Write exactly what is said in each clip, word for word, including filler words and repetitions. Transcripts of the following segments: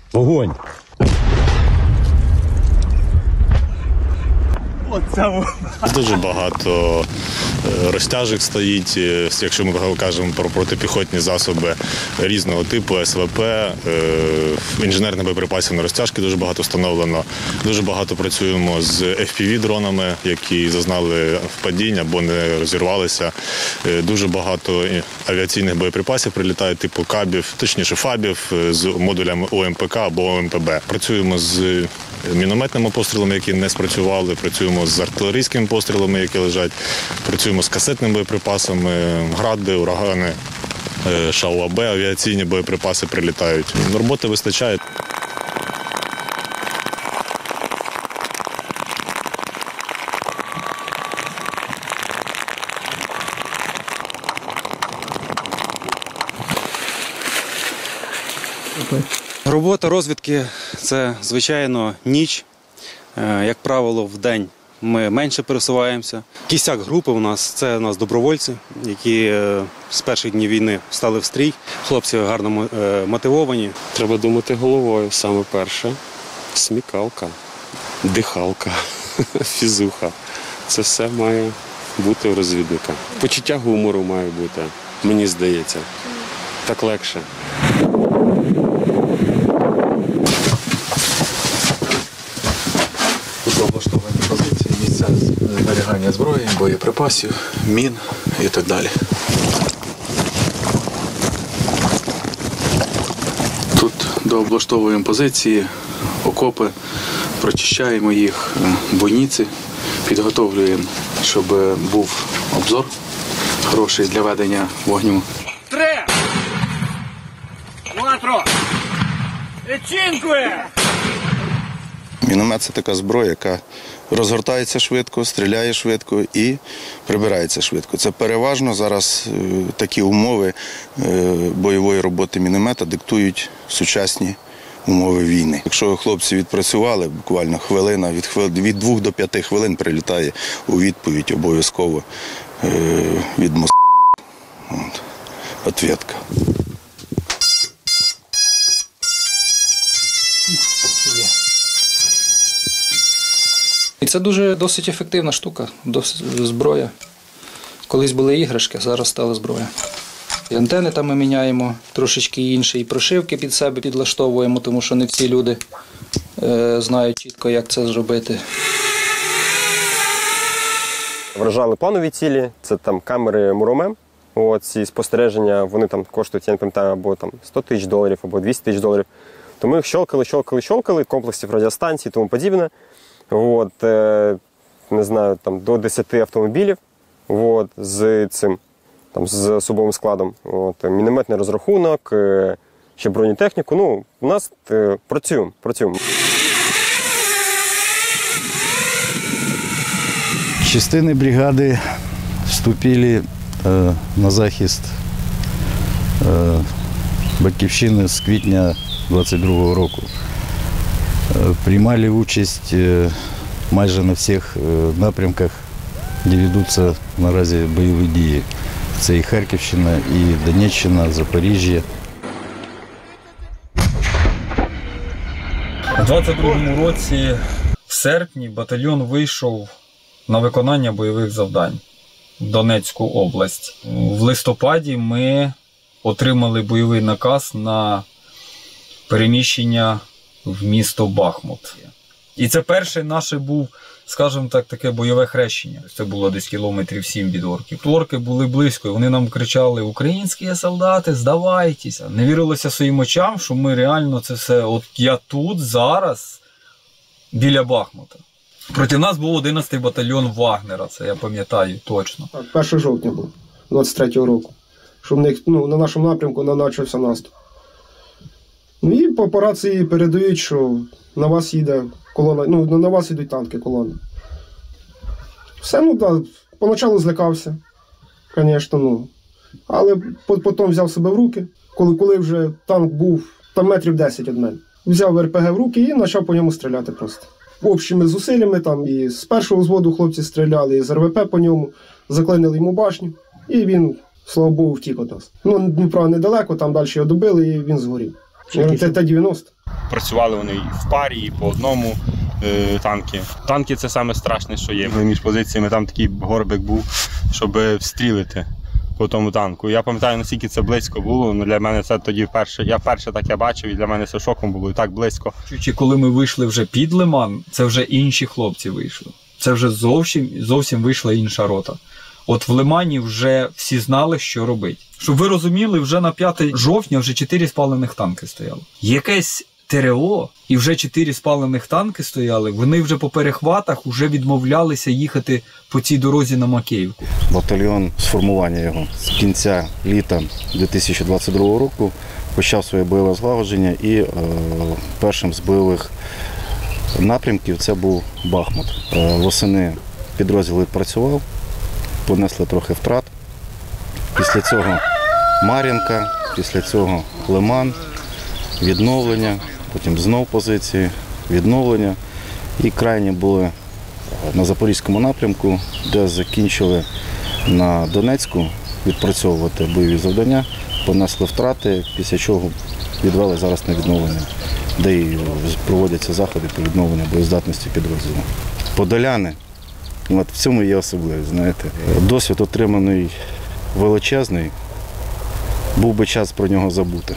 Вогонь! Дуже багато розтяжок стоїть, якщо ми кажемо про протипіхотні засоби різного типу, ес ве пе, інженерних боєприпасів на розтяжки дуже багато встановлено. Дуже багато працюємо з еф пі ві-дронами, які зазнали впадінь або не розірвалися. Дуже багато авіаційних боєприпасів прилітає типу кабів, точніше фабів, з модулями о ем пе ка або о ем пе бе. Працюємо з мінометними пострілами, які не спрацювали, працюємо з артилерійськими пострілами, які лежать, працюємо з касетними боєприпасами, гради, урагани, ШАУ-АБ, авіаційні боєприпаси прилітають. Роботи вистачає. Робота розвідки – це, звичайно, ніч. Як правило, в день ми менше пересуваємося. Кістяк групи у нас – це у нас добровольці, які з перших днів війни стали в стрій. Хлопці гарно мотивовані. Треба думати головою саме перше. Смікалка, дихалка, фізуха. Це все має бути у розвідника. Почуття гумору має бути, мені здається. Так легше. Облаштовані позиції, місця зберігання зброї, боєприпасів, мін і так далі. Тут дооблаштовуємо позиції, окопи, прочищаємо їх, бойниці, підготовлюємо, щоб був обзор хороший для ведення вогню. Три! Кватро! Ечінкує! Міномет – це така зброя, яка розгортається швидко, стріляє швидко і прибирається швидко. Це переважно зараз такі умови бойової роботи міномета диктують сучасні умови війни. Якщо хлопці відпрацювали, буквально хвилина, від, хвили, від двох до п'яти хвилин прилітає у відповідь обов'язково від москалів. Ответка. І це дуже досить ефективна штука, досить зброя. Колись були іграшки, зараз стала зброя. І антени там ми міняємо трошечки інші, і прошивки під себе підлаштовуємо, тому що не всі люди е, знають чітко, як це зробити. Вражали планові цілі, це там камери Муромем. От, ці спостереження, вони там коштують, я не пам'ятаю, або там сто тисяч доларів, або двісті тисяч доларів. То ми їх щелкали, щелкали, щелкали, комплексів радіостанцій і тому подібне. От, е, не знаю, там до десяти автомобілів от, з цим, там, з особовим складом. От, мінометний розрахунок, е, ще бронетехніку. Ну, у нас е, працюємо, працюємо. Частини бригади вступили е, на захист е, Батьківщини з квітня двадцять другого року. Приймали участь майже на всіх напрямках, де ведуться наразі бойові дії. Це і Харківщина, і Донеччина, Запоріжжя. У двадцять другому році в серпні батальйон вийшов на виконання бойових завдань в Донецьку область. В листопаді ми отримали бойовий наказ на переміщення в місто Бахмут. І це перший наше був, скажімо так, таке бойове хрещення. Це було десь кілометрів сім від орків. Орки були близько, і вони нам кричали: «Українські солдати, здавайтеся!» Не вірилося своїм очам, що ми реально це все, от я тут, зараз, біля Бахмута. Проти нас був одинадцятий батальйон Вагнера, це я пам'ятаю точно. Так, першого жовтня було, двадцять третього року, що в них, ну, на нашому напрямку почався наступ. Ну і по, по рації передають, що на вас їде колона, ну, на вас йдуть танки, колони. Все, ну так, поначалу злякався, звісно, ну. Але потім взяв себе в руки, коли, коли вже танк був там метрів десять від мене. Взяв ер пе ге в руки і почав по ньому стріляти просто. Общими зусиллями, там і з першого взводу хлопці стріляли, і з ер ве пе по ньому, заклинили йому башню, і він, слава Богу, втік від нас. Ну, Дніпра недалеко, там далі його добили, і він згорів. Т дев'яносто. Працювали вони і в парі, і по одному е, танки. Танки – це саме страшне, що є. Між позиціями там такий горбик був, щоб встрілити по тому танку. Я пам'ятаю, наскільки це близько було. Ну, для мене це тоді вперше. Я вперше таке бачив, і для мене це шоком було, і так близько. Чи коли ми вийшли вже під Лиман, це вже інші хлопці вийшли. Це вже зовсім, зовсім вийшла інша рота. От в Лимані вже всі знали, що робити. Щоб ви розуміли, вже на п'яте жовтня вже чотири спалених танки стояли. Якесь ТРО, і вже чотири спалених танки стояли, вони вже по перехватах вже відмовлялися їхати по цій дорозі на Макеївку. Батальйон, сформування його з кінця літа дві тисячі двадцять другого року почав своє бойове злагодження, і е, першим з бойових напрямків це був Бахмут. Е, восени підрозділ відпрацював, понесли трохи втрат. Після цього Мар'їнка, після цього Лиман, відновлення, потім знов позиції, відновлення. І крайні були на Запорізькому напрямку, де закінчили на Донецьку відпрацьовувати бойові завдання, понесли втрати, після чого відвели зараз на відновлення, де і проводяться заходи по відновленню боєздатності підрозділу. Подоляни, от в цьому є особливість, знаєте. Досвід отриманий величезний, був би час про нього забути.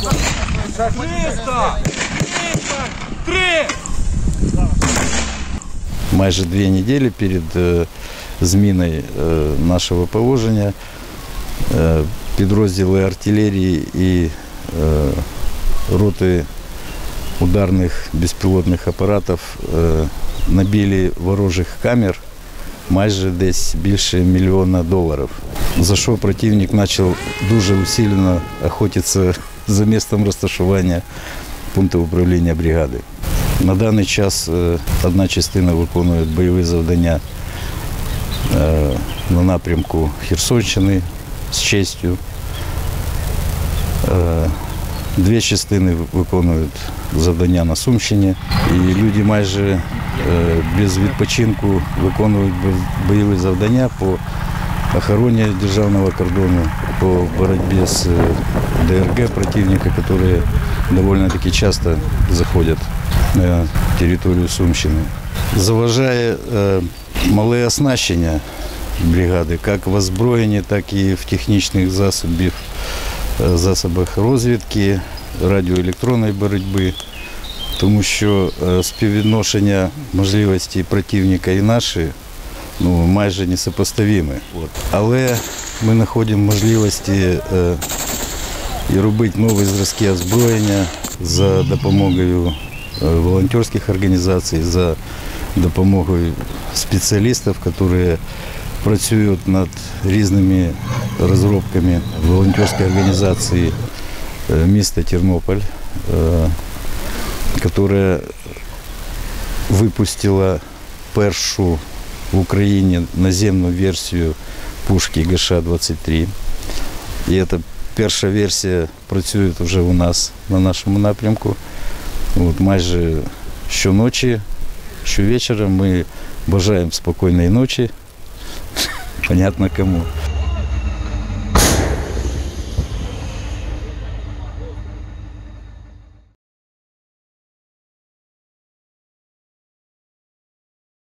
Майже дві неділі перед е, зміною е, нашого положення е, підрозділи артилерії і е, роти ударних безпілотних апаратів е, набили ворожих камер майже десь більше мільйона доларів. За що противник почав дуже усилено охотитися за місцем розташування пункту управління бригади. На даний час одна частина виконує бойові завдання на напрямку Херсонщини з честю. Дві частини виконують завдання на Сумщині. І люди майже без відпочинку виконують бойові завдання по охороне державного кордона, по боротьбе с ДРГ противника, которые довольно-таки часто заходят на территорию Сумщины. Заважає э, мале оснащення бригади, як в озброєнні, так і в технічних засобах, засобах розвідки, радіоелектронної боротьби, тому що э, співвідношення можливості противника і наші ну, майже несопоставимі. Але ми знаходимо можливості е, і робити нові зразки озброєння за допомогою волонтерських організацій, за допомогою спеціалістів, які працюють над різними розробками. Волонтерської організації міста Тернопіль, яка випустила першу в Україні наземну версію пушки Г Ш двадцять три. І ця перша версія працює вже у нас на нашому напрямку. От майже щоночі, щовечора ми бажаємо спокійної ночі, понятно кому.